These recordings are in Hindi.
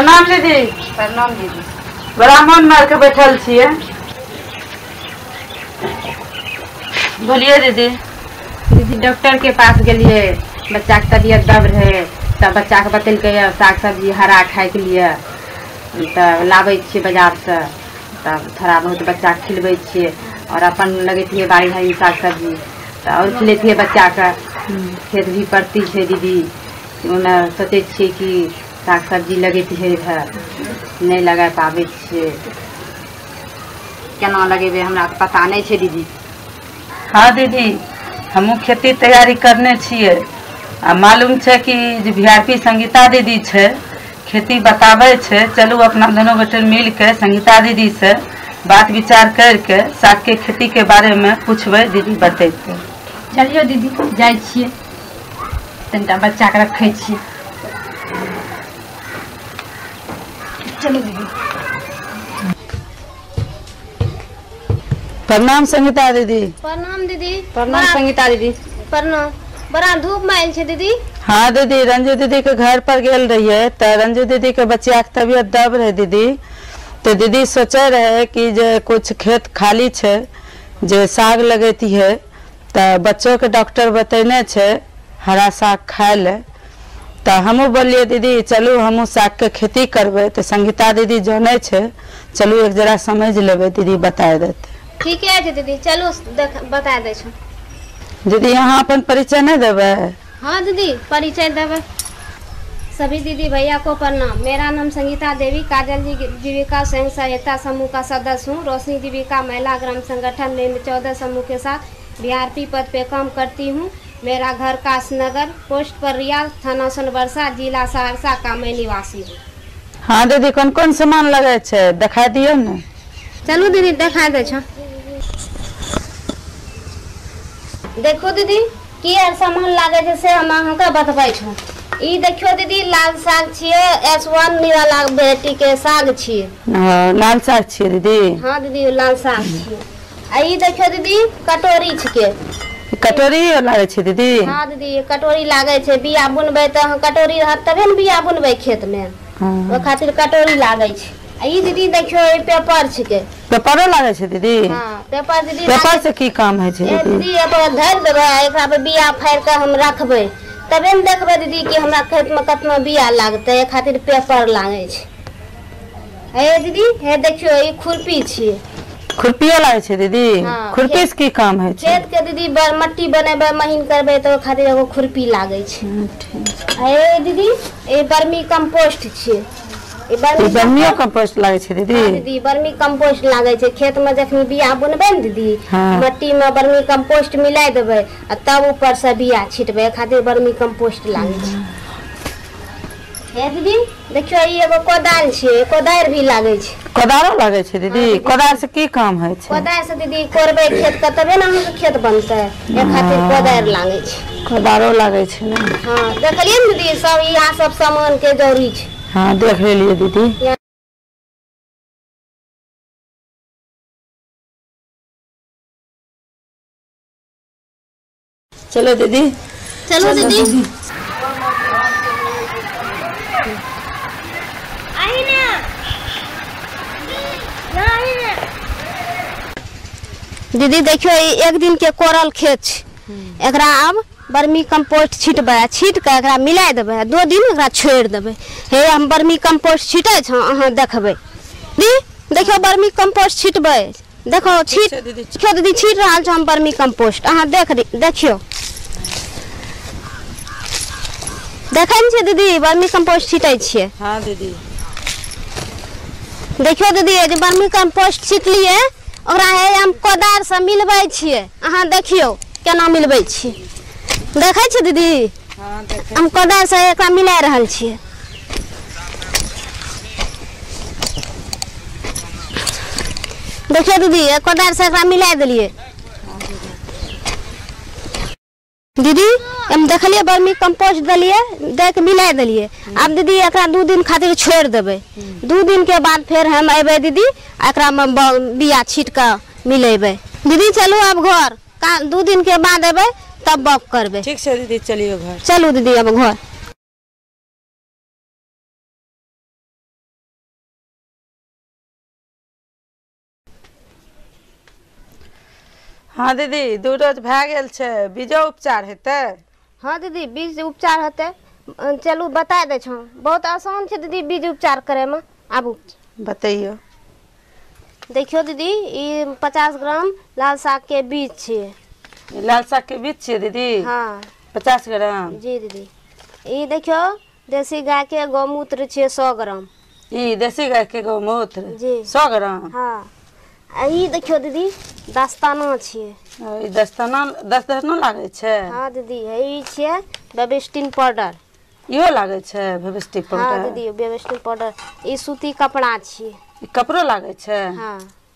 प्रणाम दीदी। प्रणाम दीदी। बड़ा मन मार के बैठल छिए। बोलिए दीदी। दीदी डॉक्टर के पास गलिए, बच्चा के तबियत दब रहे तब बच्चा के बतेलकै साग सब्जी हरा खाए के लिए, तब लाबै छिए बाजार से, तब थोड़ा बहुत बच्चा के खिलबै छिए और अपन लगेतिए बाड़ी झाड़ी साग सब्जी तो और खिलेतिए बच्चा के। खेत भी पड़ती है दीदी, उन्हें सोचे छिए कि साग सब्जी लगेतिए है, नहीं लगा पाबै छिए, केना लगेबे हमरा पता नहीं है दीदी। हाँ दीदी, हमू खेती तैयारी करने छिए। आ मालूम है कि जो VRP संगीता दीदी है खेती बतावे है। चलू अपना दोनों गोटे मिल के संगीता दीदी से बात विचार करके साग के खेती के बारे में पूछबे, दीदी बतेते। चलियो दीदी जाए छिए, तनिटा बच्चा के रखे छिए। चलो दीदी। प्रणाम संगीता दीदी। प्रणाम दीदी। प्रणाम संगीता दीदी। प्रणाम। बड़ा धूप में आयल छे दीदी। हाँ दीदी, रंजू दीदी के घर पर गेल रहिए तो रंजू दीदी के बच्चा के तबियत दब रहे दीदी, तो दीदी सोचे रहे कि जे कुछ खेत खाली है जे साग लगेती है, तो बच्चों के डॉक्टर बतेने छे हरा साग खाए ले, तो हमू बोलिए दीदी चलू हमू साग के खेती करबे। तो संगीता दीदी जाने छे, चलू एक जरा समझ लेबे, दीदी बता देते। ठीक है दीदी, चलो बता दे छो। दीदी यहाँ अपन परिचय नहीं देवे? हाँ दीदी परिचय देवे। सभी दीदी भैया को प्रणाम। मेरा नाम संगीता देवी, काजल जी जीविका स्वयं सहायता समूह का सदस्य हूँ। रोशनी जीविका महिला ग्राम संगठन में 14 समूह के साथ VRP पद पे काम करती हूँ। मेरा घर काशनगर, पोस्ट पर रियाल, थाना सोनबरसा, जिला सहरसा का मैं निवासी हूँ। हाँ दीदी, कौन कौन सामान लगे छे दिखा दियो न। चलो दीदी दिखा दे छो। देखो दीदी की आर सामान लागे से हम अहाँके बतबै छो। ई देखियो दीदी लाल साग छिए, S1 निराला वेराइटी के साग छिए। लाल साग छिए दीदी? हाँ दीदी लाल साग छिए। आ ई देखियो दीदी कटोरी छिके। कटोरी लागे छे दीदी? हाँ दीदी कटोरी लागे छे। बिया बुनबे तो कटोरी रहत तबे न बिया बुनबे खेत में। हाँ। ओ खातिर कटोरी लागे छे। आ ई दीदी देखियो ई पेपर छिके। पेपरो लागे छे दीदी? हाँ पेपर दीदी। पेपर से की काम है छे दीदी? दीदी एतो धर देबे, एकरा पे बिया फाड़ के हम रखबे, तबे न देखबे दीदी कि हमरा खेत में कितना बिया लागते। ए खातिर पेपर लागे छे। हे दीदी हे देखियो ई खुरपी छिए। खुरपियो लागे छे दीदी? हाँ, खुरपी से की काम है छे? खेत के दीदी मट्टी बनेबे महीन करबे तो खातिर एगो खुरपी लागे छे। हे दीदी ए बर्मी कंपोस्ट छिए। ई बर्मी कंपोस्ट लागे छे दीदी? हाँ दीदी बर्मी कंपोस्ट लागे छे। खेत में जखनी बिया बुनबे न दीदी, हाँ। मट्टी में बर्मी कंपोस्ट मिला देबे आ तब ऊपर से बिया छिटबे, खातिर बर्मी कंपोस्ट लागे छे। हे दीदी देखियो ई एगो कोदाल छे, कोदार भी लागे छे। कोदारो लागे छे दीदी? कोदार से की काम है छे? कोदार से दीदी कोरबे खेत के तबे न अहाँके खेत बनते। ए खातिर कोदार लागे छे। कोदारो लागे छे ना? हाँ देखलिए न दीदी सब यहाँ सब सामान के जरूरी छे। हाँ देख लेलिए दीदी। चलो दीदी। चलो दीदी। दीदी देखियो एक दिन के कोरल खेत छे, एकरा अब बर्मी कंपोस्ट छिटबे, छीट के एकरा मिला देबे, 2 दिन एकरा छोड़ देबे। हे हम बर्मी कंपोस्ट छिटे छ, अहाँ देखबे दीदी। देखियो बर्मी कंपोस्ट छिटबे, देखो छीट देखियो दीदी छीट रहल छ हम बर्मी कंपोस्ट। अहाँ देखियो देखै न छे दीदी बर्मी कंपोस्ट छिटै छिए। हाँ दीदी देखियो दीदी जे बर्मी कंपोस्ट छिटलिए ओकरा हे हम कोदार से मिलबै छिए। अहाँ देखियो केना मिलबै छिए, देखै छी दीदी? हाँ देखे। हम कोदार से एकरा मिला रहल छिए। देखियो दीदी कोदार से एकरा मिला देलिए। दीदी हम देखलिए बर्मी कंपोस्ट दलिए, दे के मिला देलिए। अब दीदी एकरा 2 दिन खातिर छोड़ देबे। 2 दिन के बाद फिर हम अबे दीदी, एकरा में बिया छीट के मिलेबे। दीदी चलू अब घर, 2 दिन के बाद अबे तब बक करबे। ठीक है दीदी, चलिए घर। चलू दीदी अब घर। हाँ दीदी 2 रोज भए गेल छै, बीजो उपचार हेतै? हाँ दीदी बीज उपचार होते, चलू बता दे छौ। बहुत आसान है दीदी बीज उपचार करे में। आबू बतैयो। देखियो दीदी ये 50 ग्राम लाल साग के बीज छे। लाल साग के बीज छे दीदी? हाँ 50 ग्राम। जी दीदी। ये देखियो देसी गाय के गौमूत्र छे 100 ग्राम। ई देसी गाय के गौमूत्र जी 100 ग्राम। हाँ ये देखियो दीदी दस्ताना छे। ई दस्ताना लागे छै? हाँ दीदी ये छे बेबिस्टिन पाउडर। इहो लागे छै बेबिस्टिन पाउडर? हाँ दीदी बेबिस्टिन पाउडर। ये सूती कपड़ा छे। ई कपड़ो लागे छै? हाँ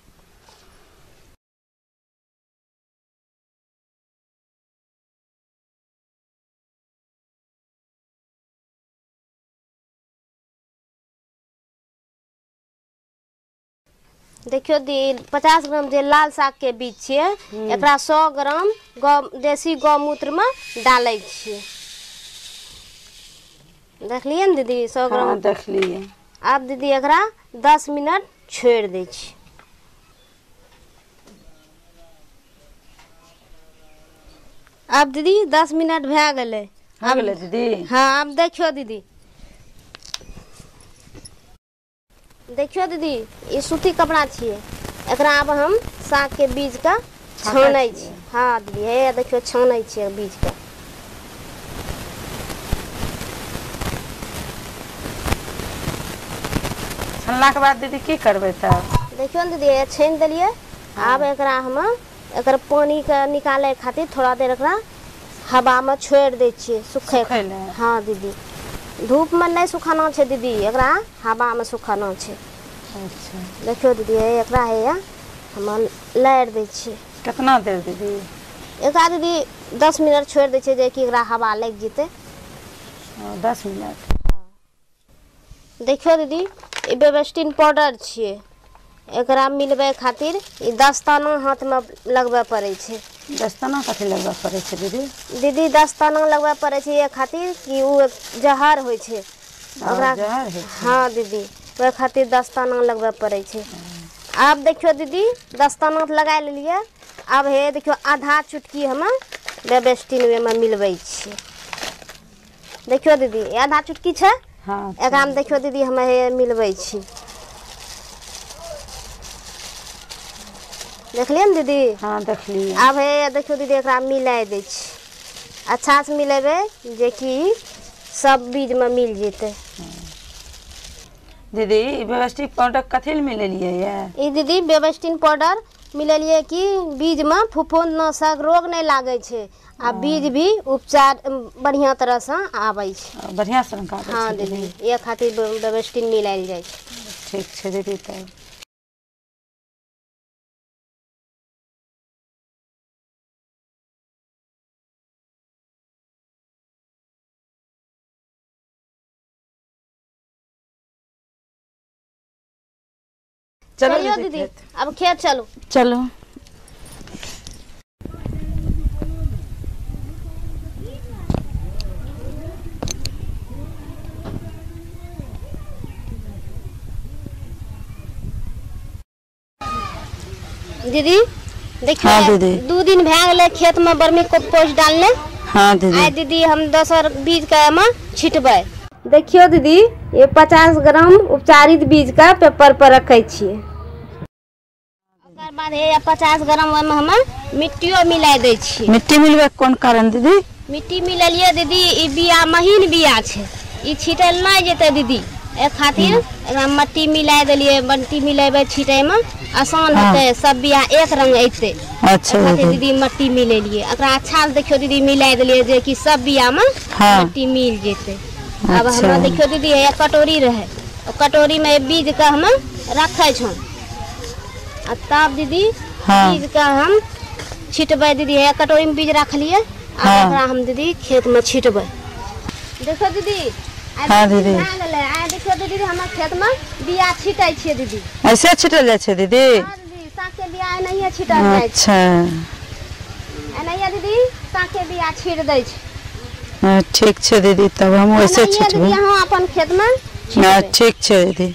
देखियो दी 50 ग्राम जे लाल साग के बीज छे, एकरा 100 ग्राम देसी गौमूत्र में डाले छे। देखलिए न दीदी 100 ग्राम? हाँ देखलिए। अब दीदी एकरा 10 मिनट छोड़ दे छी। अब दीदी 10 मिनट भए गेले। हो गेले दीदी? हाँ अब देखियो दीदी, देखियो दीदी ये सूती कपड़ा छिए। एकरा अब हम साग के बीज का छानै छी। हाँ दीदी हे देखियो छानै छी बीज का। छानला के बाद दीदी की करबै तब? देखियो न दीदी ये छान देलिए। अब एकरा हम एकर पानी के निकाले खातिर थोड़ा देर एकरा हवा में छोड़ दे छिए सूखे। हाँ दीदी धूप में नहीं सुखाना छै दीदी, एकरा हवा में सुखाना छै। अच्छा देखियो दीदी एकरा है हम लार दे छिए। कितना देर दीदी? एकरा दीदी 10 मिनट छोड़ दे छिए जे कि एकरा हवा लग जेते। 10 मिनट। देखियो दीदी ये बेबिस्टिन पाउडर छिए। एकरा मिलबे खातिर ई दस्ताना हाथ में लगबे पड़े छै। दस्ताना कथी लगबे पड़े छै दीदी? दीदी दस्ताना लगबे पड़े छै ये खातिर कि उ जहर होय छै ओकरा। जहर है? हाँ दीदी ओहि खातिर दस्ताना लगबे पड़े छै। अब देखियो दीदी दस्ताना लगा लेलिए। अब हे देखियो आधा चुटकी हम बेबिस्टिन में मिलबै छी। देखियो दीदी आधा चुटकी छै। हाँ एकरा में देखियो दीदी हम हे मिलबै छी। देखलिए न दीदी? हाँ देखलिए। अब हे देखियो दीदी एकरा मिला दे छी। अच्छा से मिलेबे जे कि सब बीज में मिल जेते। दीदी बेबिस्टिन पाउडर कथी ले मिलेलिए ये? ई दीदी बेबिस्टिन पाउडर मिलेलिए कि बीज में फफूंदनाशक रोग नहीं लागे छै आ बीज भी उपचार बढ़िया तरह से आबै छै। बढ़िया से आबै छै? हाँ दीदी ये खातिर बेबिस्टिन मिलायल जाय छै। ठीक छै दीदी। तब चलो चलियो दीदी अब खेत चलो। चलो। दीदी देखियो हाँ दीदी। 2 दिन भए गेले खेत में वर्मी कंपोस्ट डालने। हाँ दीदी। आइ दीदी हम दोसर बीज का में छिटबै। देखियो दीदी ये 50 ग्राम उपचारित बीज का पेपर पर रखे छिए। ओकर बाद ये 50 ग्राम में हम मिट्टियो मिला दे छी। मिट्टी मिलबे कोन कारण दीदी? मिट्टी मिलेलिए दीदी ई बिया महीन बिया छै, ई छिटल नहीं जेते दीदी। ए खातिर एकरा मट्टी मिला देलिए। मट्टी मिलेबे छिटे में आसान होते, सब बिया एक रंग अइते। अच्छा खातिर दीदी मट्टी मिलेलिए। एकरा अच्छा से देखियो दीदी मिला देलिए जे कि सब बिया में मट्टी मिल जेते। अब हम देखियो दीदी ये कटोरी रहे, कटोरी में बीज का हम रखे छो। तब दीदी बीज का हम छिटबै दीदी। ये कटोरी में बीज रख लिए। अब एकरा हम दीदी खेत में छिटबै। देखो दीदी हाँ दीदी आइ देखियो दीदी हमर खेत में बिया छिटै छियै दीदी। ऐसे छिटल जाय छै दीदी? हाँ दीदी साग के बिया एनाहिए छिटल जाय छै। अच्छा एनाहिए दीदी साग के बिया छिट दै छै। ठीक छै दीदी। तब हम ऐसे छिटबै दीदी हम अपन खेत में ना। ठीक छै दीदी।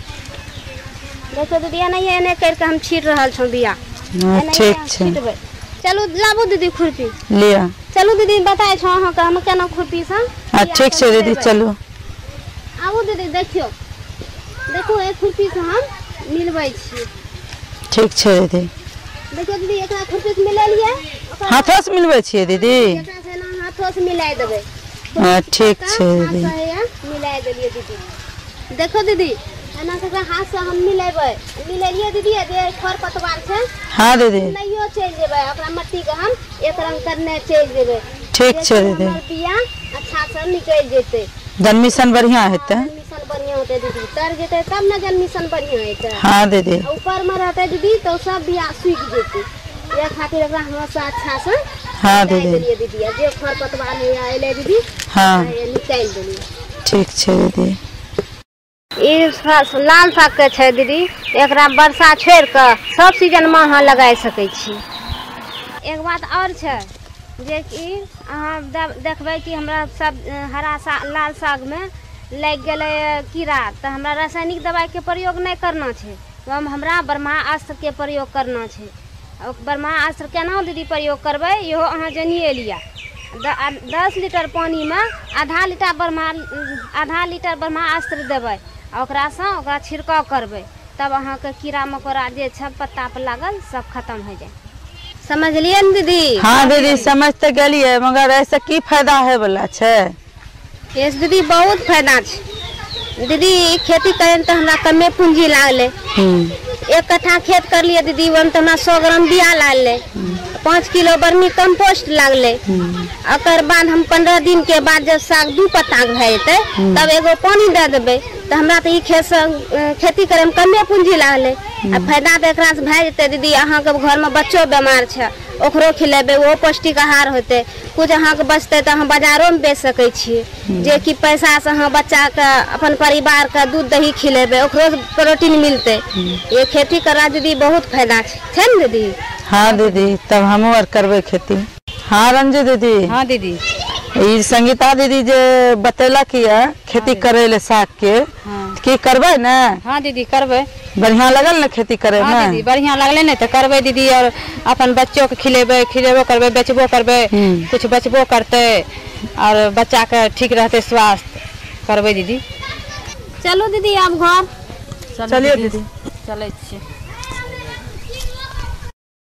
देखो दीदी एनाहिए एने करके हम छिट रहल छौ बिया। ठीक छै। चलू लाबू दीदी खुरपी लिया। चलू दीदी बताए छो अहाँ के हम केना खुरपी से। हाँ ठीक छै दीदी चलू। आबू दीदी देखियो देखो एक खुरपी से हम मिलबै छी। ठीक छै दीदी। देखियो दीदी एकरा खुरपी से मिला लिया। हाथों से मिलबै छियै दीदी। एकरा से ना हाथों से मिलाइ देबै। हाँ ठीक छै दीदी। मिलाइ देलिए दीदी। देखो दीदी एना से हाथ से हम मिलेबै मिलेलिए दीदी जे खर पतवार छै। हाँ दीदी। नहियो चल जेबै ओकरा मट्टी के हम एक रंग करने चल जेबै। ठीक छै दीदी। बिया अच्छा से निकल जेतै। जन्मिशन बढ़िया हेतै। जन्मिशन बढ़िया होतै दीदी तर जेतै तब ना जन्मिशन बढ़िया हेतै। हाँ दीदी। ऊपर में रहतै दीदी तो सब बिया सूख जेतै। ये खातिर एकरा हम अच्छा से हाँ दीदी। दीदी जे खर पतवार है आइले दीदी हाँ निकाल देलिए। ठीक छै दीदी। ई लाल साग के छै दीदी एकरा वर्षा छोड़ के सब सीजन में अहाँ लगा सकै छी। एक बात और छै जे कि अहाँ देखबै कि हमरा सब हरा लाल साग में लग गेलै कीड़ा तो हमरा रासायनिक दवाई के प्रयोग नहीं करना छै। हमरा ब्रह्मास्त्र के प्रयोग करना छै। ब्रह्मास्त्र केना दीदी प्रयोग करबै इहो अहाँ जानिए लिया। 10 लीटर पानी में आधा लीटर ब्रह्मास्त्र देबै ओकरा छिड़काव करबै तब अहाँ के कीड़ा मकोड़ा जे छै पत्ता पर लागल सब खत्म हो जाए। समझलिए न दीदी। हाँ दीदी समझ तो गेलिए मगर ऐसे की फायदा है वाला छै। yes दीदी बहुत फायदा छै दीदी। खेती करे तो हमरा कमे पूंजी लागले। 1 कट्ठा खेत कर लिए दीदी ओहिमे तो हमरा 100 ग्राम बिया लागले। 5 किलो वर्मी कंपोस्ट लागले। अकर बाद हम 15 दिन के बाद जब साग 2 पत्ता भए जेतै तब एगो पानी दे देबै तो हमरा तो ई खेती करे में कमे पूंजी लागले। आ फायदा तो एकरा से भए जेतै दीदी। अहाँ के घर में बच्चो बीमार छै ओकरो खिलेबै ओहो पौष्टिक आहार होते। कुछ अहाँ के बचते तो अहाँ बाजारो में बेच सकै छियै जे कि पैसा से अहाँ बच्चा के अपन परिवार के दूध दही खिलेबै ओकरो प्रोटीन मिलते। ये खेती करा दीदी बहुत फायदा छै न दीदी। हाँ दीदी तब हमहूँ आर करबै खेती। हाँ रंजू दीदी। हाँ दीदी। ई संगीता दीदी जे बतेलक ये खेती करे ले साग के की करबै न। हाँ दीदी करबै। बढ़िया लगल न खेती करे में। हाँ दीदी बढ़िया लगले न तो करबै दीदी और अपन बच्चों के खिलेबो करबै बेचबो करबै कुछ बचबो करते और बच्चा के ठीक रहते स्वास्थ्य करबै दीदी। चलो दीदी आप घर चलिए दीदी चलै छियै।